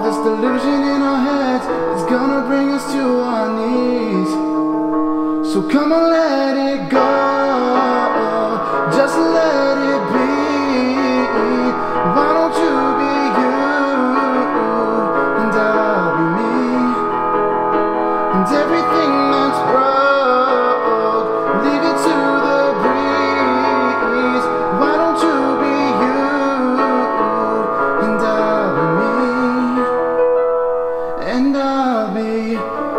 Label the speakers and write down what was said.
Speaker 1: This delusion in our heads is gonna bring us to our knees. So come on, let it go, just let it be. Why don't you be you, and I'll be me, and everything that's broke, leave it to the breeze. Why don't you be you, and I'll be me, and I'll be